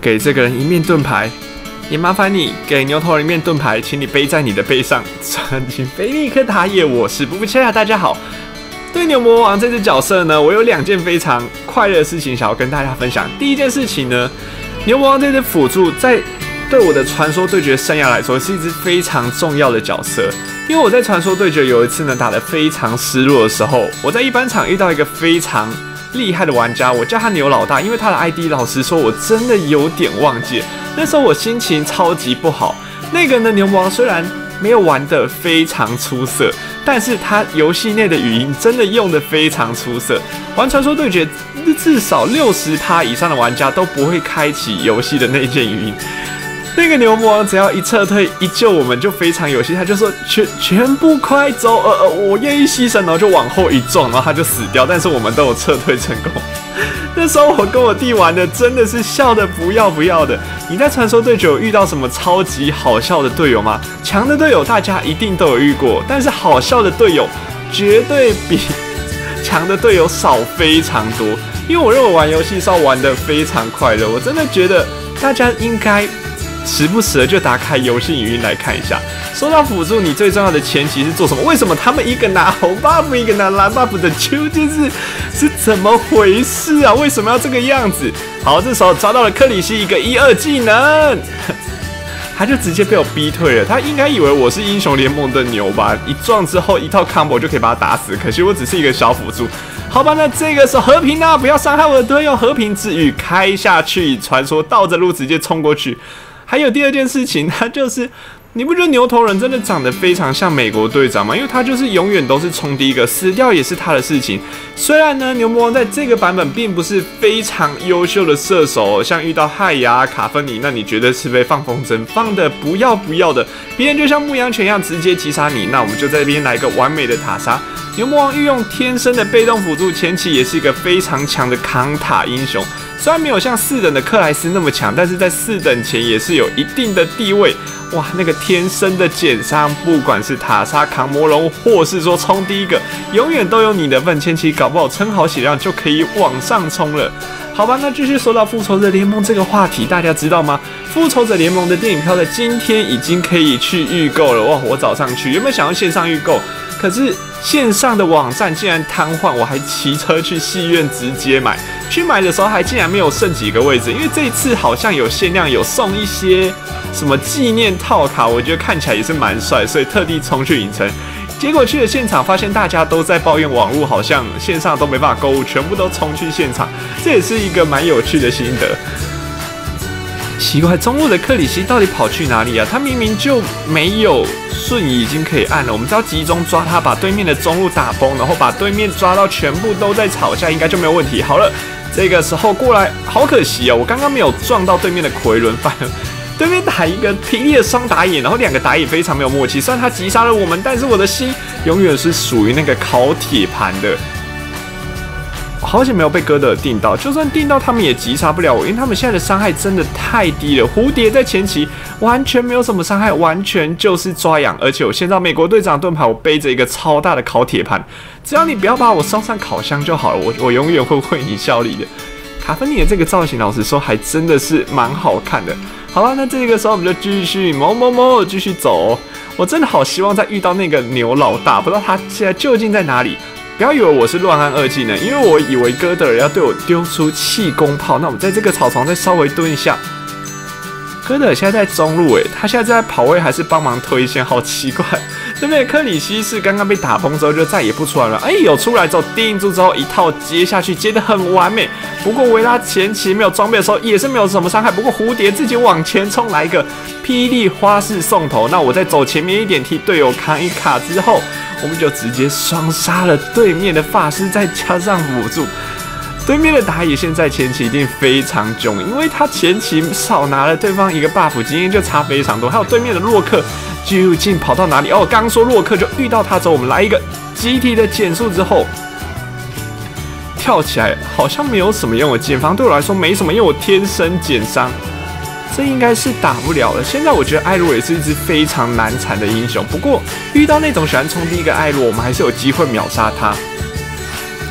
给这个人一面盾牌，也麻烦你给牛头人一面盾牌，请你背在你的背上，传进菲利克塔耶。我是布布切亚，大家好。对牛魔王这只角色呢，我有2件非常快乐的事情想要跟大家分享。第一件事情呢，牛魔王这只辅助在对我的传说对决生涯来说是一只非常重要的角色，因为我在传说对决有一次呢打得非常失落的时候，我在一般场遇到一个非常厉害的玩家，我叫他牛老大，因为他的 ID 老实说我真的有点忘记了，那时候我心情超级不好。那个呢牛魔王虽然没有玩得非常出色，但是他游戏内的语音真的用得非常出色。玩传说对决至少60%以上的玩家都不会开启游戏的内建语音。那个牛魔王只要一撤退一救我们就非常有戏，他就说全部快走，我愿意牺牲，然后就往后一撞，然后他就死掉，但是我们都有撤退成功。那时候我跟我弟玩的真的是笑得不要不要的。你在传说对决有遇到什么超级好笑的队友吗？强的队友大家一定都有遇过，但是好笑的队友绝对比强的队友少非常多。因为我认为玩游戏是要玩得非常快乐，我真的觉得大家应该时不时的就打开游戏语音来看一下。说到辅助，你最重要的前期是做什么？为什么他们一个拿红 buff， 一个拿蓝 buff 的究竟是怎么回事啊？为什么要这个样子？好，这时候抓到了克里希一个1、2技能，他就直接被我逼退了。他应该以为我是英雄联盟的牛吧？一撞之后一套 combo 就可以把他打死，可惜我只是一个小辅助。好吧，那这个时候和平啊，不要伤害我的队友，和平治愈开下去，传说倒着路直接冲过去。还有第2件事情，它就是你不觉得牛头人真的长得非常像美国队长吗？因为他就是永远都是冲第一个，死掉也是他的事情。虽然呢，牛魔王在这个版本并不是非常优秀的射手，像遇到亥牙、卡芬尼，那你觉得是被放风筝放的不要不要的，别人就像牧羊犬一样直接击杀你，那我们就在这边来一个完美的塔杀。牛魔王运用天生的被动辅助，前期也是一个非常强的扛塔英雄。虽然没有像4等的克莱斯那么强，但是在4等前也是有一定的地位。哇，那个天生的减伤，不管是塔杀、扛魔龙，或是说冲第一个，永远都有你的份。前期搞不好撑好血量就可以往上冲了。好吧，那继续说到复仇者联盟这个话题，大家知道吗？复仇者联盟的电影票在今天已经可以去预购了。哇，我早上去，原本想要线上预购，可是线上的网站竟然瘫痪，我还骑车去戏院直接买。去买的时候还竟然没有剩几个位置，因为这一次好像有限量，有送一些什么纪念套卡，我觉得看起来也是蛮帅，所以特地冲去影城。结果去了现场，发现大家都在抱怨网络好像线上都没办法购物，全部都冲去现场，这也是一个蛮有趣的心得。奇怪，中路的克里希到底跑去哪里啊？他明明就没有瞬移已经可以按了，我们只要集中抓他，把对面的中路打崩，然后把对面抓到全部都在吵架，应该就没有问题。好了，这个时候过来，好可惜哦，我刚刚没有撞到对面的奎伦，反而对面打一个霹雳的双打野，然后2个打野非常没有默契。虽然他击杀了我们，但是我的心永远是属于那个烤铁盘的。好险没有被哥德尔定到，就算定到他们也击杀不了我，因为他们现在的伤害真的太低了。蝴蝶在前期完全没有什么伤害，完全就是抓痒。而且我现在美国队长盾牌，我背着一个超大的烤铁盘，只要你不要把我送上烤箱就好了，我永远会为你效力的。卡芬尼的这个造型，老实说还真的是蛮好看的。好了，那这个时候我们就继续继续走。我真的好希望再遇到那个牛老大，不知道他现在究竟在哪里。不要以为我是乱按2技能，因为我以为哥德尔要对我丢出气功炮。那我们在这个草丛再稍微蹲一下。哥德尔现在在中路他现在在跑位还是帮忙推线，好奇怪。对面的克里希是刚刚被打崩之后就再也不出来了，有出来之后定住之后一套接下去，接得很完美。不过维拉前期没有装备的时候也是没有什么伤害，不过蝴蝶自己往前冲来一个霹雳花式送头，那我再走前面一点替队友扛一卡之后，我们就直接双杀了对面的法师，再加上辅助。对面的打野现在前期一定非常囧，因为他前期少拿了对方一个 buff， 经验就差非常多。还有对面的洛克究竟跑到哪里？哦，刚说洛克就遇到他之后，我们来一个集体的减速之后，跳起来好像没有什么用。减防对我来说没什么，因为我天生减伤，这应该是打不了了。现在我觉得艾洛也是一只非常难缠的英雄，不过遇到那种喜欢冲第一个艾洛，我们还是有机会秒杀他。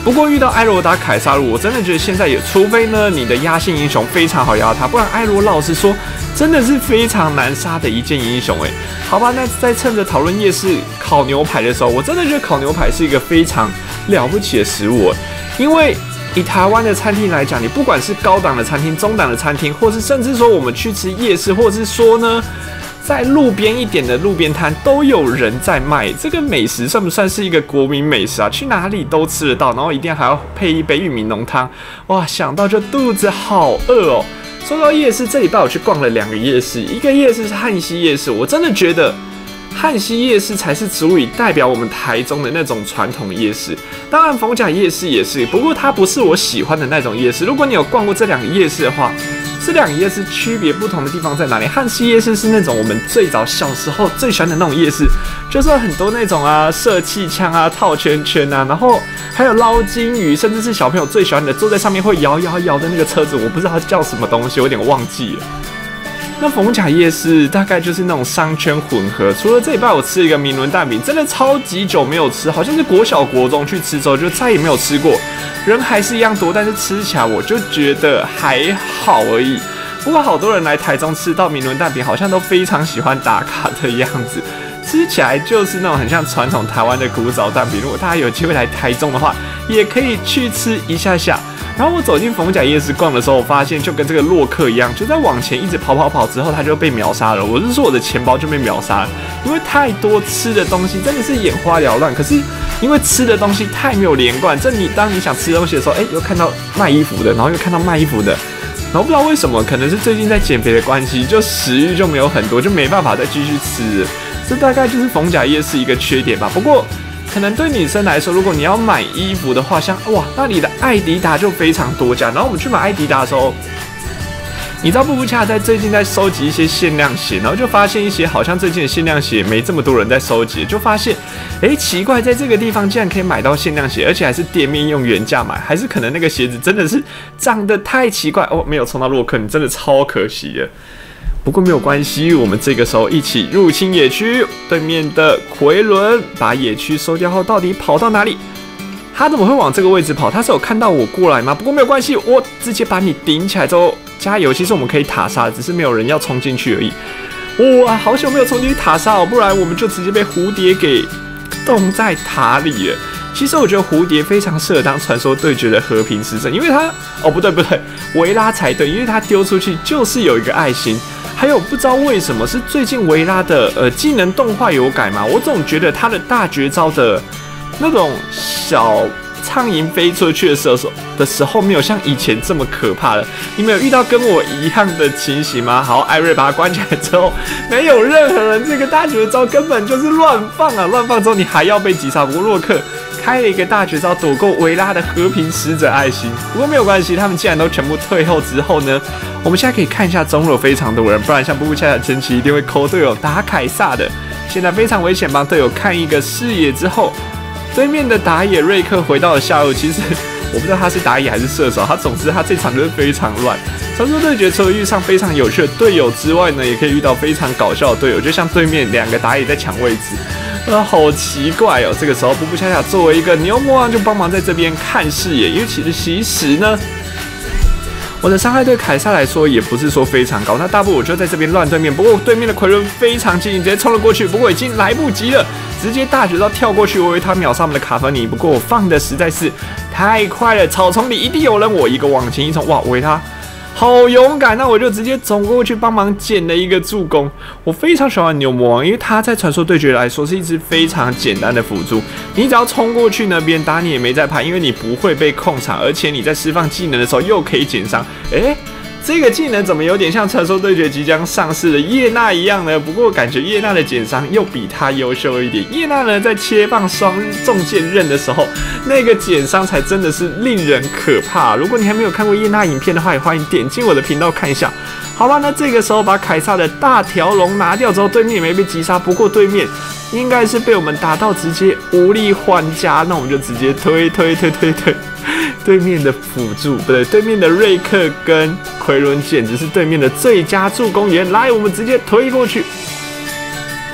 不过遇到艾罗打凯撒鲁，我真的觉得现在也，除非呢你的压线英雄非常好压他，不然艾罗老实说真的是非常难杀的一件英雄哎。好吧，那在趁着讨论夜市烤牛排的时候，我真的觉得烤牛排是一个非常了不起的食物，因为以台湾的餐厅来讲，你不管是高档的餐厅、中档的餐厅，或是甚至说我们去吃夜市，或是说呢在路边一点的路边摊都有人在卖，这个美食算不算是一个国民美食啊？去哪里都吃得到，然后一定还要配一杯玉米浓汤，哇，想到就肚子好饿哦。说到夜市，这礼拜我去逛了2个夜市，一个夜市是旱溪夜市，我真的觉得旱溪夜市才是足以代表我们台中的那种传统夜市。当然逢甲夜市也是，不过它不是我喜欢的那种夜市。如果你有逛过这2个夜市的话，这2个夜市区别不同的地方在哪里？旱溪夜市是那种我们最早小时候最喜欢的那种夜市，就是很多那种射气枪套圈圈然后还有捞金鱼，甚至是小朋友最喜欢的坐在上面会摇摇摇的那个车子，我不知道它叫什么东西，我有点忘记了。那逢甲夜市大概就是那种商圈混合，除了这礼拜我吃一个明伦蛋饼，真的超级久没有吃，好像是国小国中去吃之后就再也没有吃过，人还是一样多，但是吃起来我就觉得还好而已。不过好多人来台中吃到明伦蛋饼，好像都非常喜欢打卡的样子，吃起来就是那种很像传统台湾的古早蛋饼。如果大家有机会来台中的话，也可以去吃一下下。然后我走进逢甲夜市逛的时候，我发现就跟这个洛克一样，就在往前一直跑之后，他就被秒杀了。我是说我的钱包就被秒杀了，因为太多吃的东西真的是眼花缭乱。可是因为吃的东西太没有连贯，当你想吃东西的时候，又看到卖衣服的，然后又看到卖衣服的，然后不知道为什么，可能是最近在减肥的关系，就食欲就没有很多，就没办法再继续吃了。这大概就是逢甲夜市一个缺点吧。不过可能对女生来说，如果你要买衣服的话，像那里的艾迪达就非常多家。然后我们去买艾迪达的时候，你知道布布恰在最近在收集一些限量鞋，然后就发现一些好像最近的限量鞋没这么多人在收集，就发现奇怪，在这个地方竟然可以买到限量鞋，而且还是店面用原价买，还是可能那个鞋子真的是长得太奇怪没有冲到洛克，你真的超可惜的。不过没有关系，我们这个时候一起入侵野区。对面的奎伦把野区收掉后，到底跑到哪里？他怎么会往这个位置跑？他是有看到我过来吗？不过没有关系，我直接把你顶起来之后，加油！其实我们可以塔杀，只是没有人要冲进去而已。哇，好久没有冲进去塔杀不然我们就直接被蝴蝶给冻在塔里了。其实我觉得蝴蝶非常适合当传说对决的和平使者，因为他不对，维拉才对，因为他丢出去就是有一个爱心。还有不知道为什么是最近维拉的技能动画有改嘛？我总觉得他的大绝招的那种小苍蝇飞出去的时候没有像以前这么可怕了。你们有遇到跟我一样的情形吗？好，艾瑞把他关起来之后，没有任何人，这个大绝招根本就是乱放乱放之后你还要被击杀。不过洛克开了一个大绝招躲过维拉的和平使者爱心。不过没有关系，他们既然都全部退后之后呢，我们现在可以看一下中路有非常多人，不然像布布恰恰前期一定会抠队友打凯撒的。现在非常危险，帮队友看一个视野之后，对面的打野瑞克回到了下路。其实我不知道他是打野还是射手，总之他这场就是非常乱。传说对决除了遇上非常有趣的队友之外呢，也可以遇到非常搞笑的队友，就像对面2个打野在抢位置，好奇怪哦。这个时候布布恰恰作为一个牛魔王就帮忙在这边看视野，因为其实呢，我的伤害对凯撒来说也不是说非常高，那大不我就在这边乱对面。不过对面的奎伦非常机灵，直接冲了过去，不过已经来不及了，直接大绝招跳过去，我以为他秒杀我们的卡芬尼，不过我放的实在是太快了，草丛里一定有人，我一个往前一冲，哇，维他好勇敢，那我就直接走过去帮忙捡了一个助攻。我非常喜欢牛魔王，因为他在传说对决来说是一支非常简单的辅助，你只要冲过去那边打你也没在怕，因为你不会被控场，而且你在释放技能的时候又可以减伤。这个技能怎么有点像传说对决即将上市的叶娜一样呢？不过感觉叶娜的减伤又比他优秀一点。叶娜呢，在切放双重剑刃的时候，那个减伤才真的是令人可怕。如果你还没有看过叶娜影片的话，也欢迎点进我的频道看一下。好吧，那这个时候把凯撒的大条龙拿掉之后，对面也没被击杀。不过对面应该是被我们打到直接无力还家，那我们就直接推。对面的辅助不对，对面的瑞克跟奎伦简直是对面的最佳助攻员。来，我们直接推过去。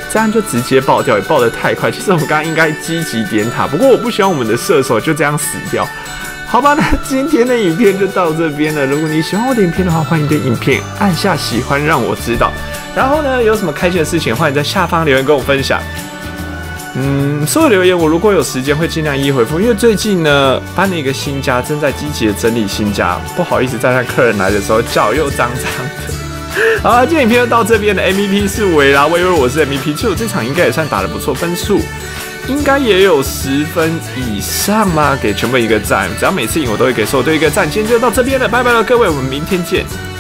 这样就直接爆掉，也爆得太快。其实我们刚刚应该积极点塔，不过我不希望我们的射手就这样死掉。好吧，那今天的影片就到这边了。如果你喜欢我的影片的话，欢迎对影片按下喜欢，让我知道。然后呢，有什么开心的事情，欢迎在下方留言跟我分享。所有留言我如果有时间会尽量一一回复，因为最近呢搬了一个新家，正在积极的整理新家，不好意思在他客人来的时候脚又脏脏的。好了，今天影片就到这边了。MVP 是维拉，我以为我是 MVP， 其实我这场应该也算打得不错，分数应该也有10分以上嘛，给全部一个赞。只要每次赢我都会给所有队一个赞。今天就到这边了，拜拜了各位，我们明天见。